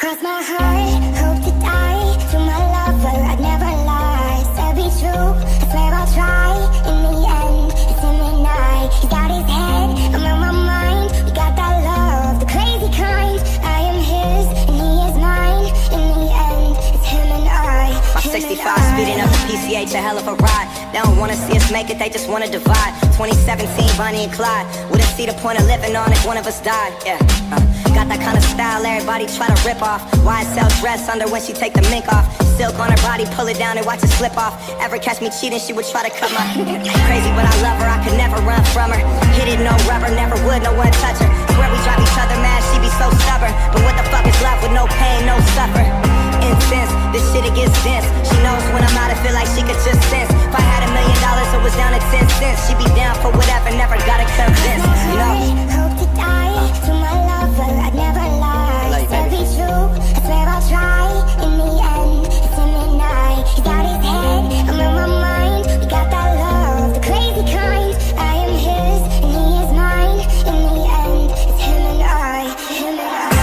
Cross my heart, hope to die. To my lover, I'd never lie. Said be true, I swear I'll try. In the end, it's him and I. He's got his head, I'm on my mind. We got that love, the crazy kind. I am his, and he is mine. In the end, it's him and I. My 65 speeding up the PCH, a hell of a ride. They don't wanna see us make it, they just wanna divide. 2017, Bonnie and Clyde. Wouldn't see the point of living on if one of us died. Yeah, got that kind of style everybody try to rip off. YSL dress under when she take the mink off. Silk on her body, pull it down and watch it slip off. Ever catch me cheating, she would try to cut my crazy, but I love her, I could never run from her. Hit it, no rubber, never would, no one touch her. Swear we drive each other mad, she be so stubborn. But what the fuck is love with no pain, no suffer? Intense, this shit it gets dense. She knows when I'm out, I feel like she could just sense. If I had $1 million, it was down to 10 cents. She be down for whatever, never gotta convince, you know? Hope to die, to my lover, I'd never lie. Said be true, I swear I'll try. In the end, it's him and I. He's got his head, I'm on my mind. We got that love, the crazy kind. I am his, and he is mine. In the end, it's him and I. Him and I.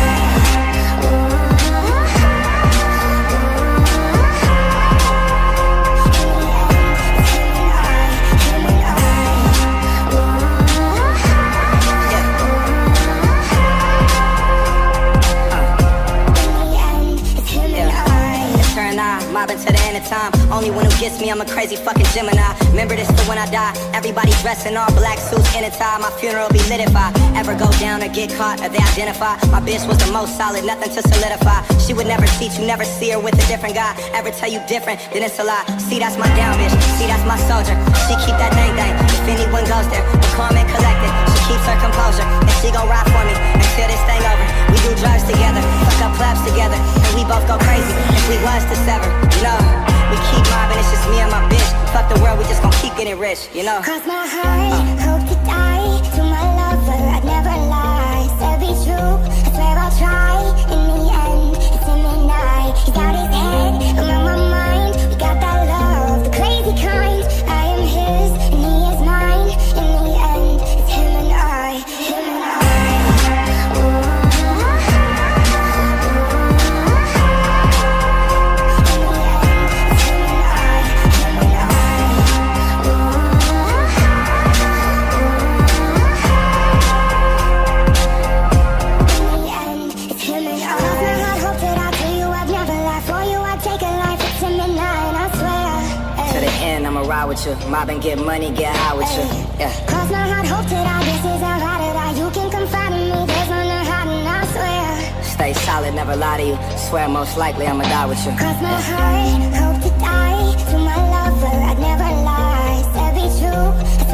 Mobbing to the end of time. Only one who gets me, I'm a crazy fucking Gemini. Remember this for when I die. Everybody dressed in all black suits in a tie. My funeral be lit if I ever go down or get caught or they identify. My bitch was the most solid, nothing to solidify. She would never teach you, never see her with a different guy. Ever tell you different, then it's a lie. See, that's my down bitch, see, that's my soldier. She keep that thing. If anyone goes there, but calm and collected. She keeps her composure, and she gon' ride for me until this thing over. We do drugs together, fuck up clubs together, and we both go crazy if we was to sever. You know, we keep mobbing, it's just me and my bitch. Fuck the world, we just gon' keep getting rich, you know. Cross my heart, hope to die. To my lover, I'd never lie. Said be true, I swear I'll try. In the end, it's him and I. He's got his head, I'm on my mind. We got that love, the crazy kind. I am his, and he is mine. In the end, it's him and I. Him and I. Ride with you, mob and get money, get high with you. Yeah. Cross my heart, hope to die. This is how hard to die. You can confide in me. There's no hiding, I swear. Stay solid, never lie to you. Swear most likely I'ma die with you. Cross my heart, hope to die. To my lover, I'd never lie. Said be true.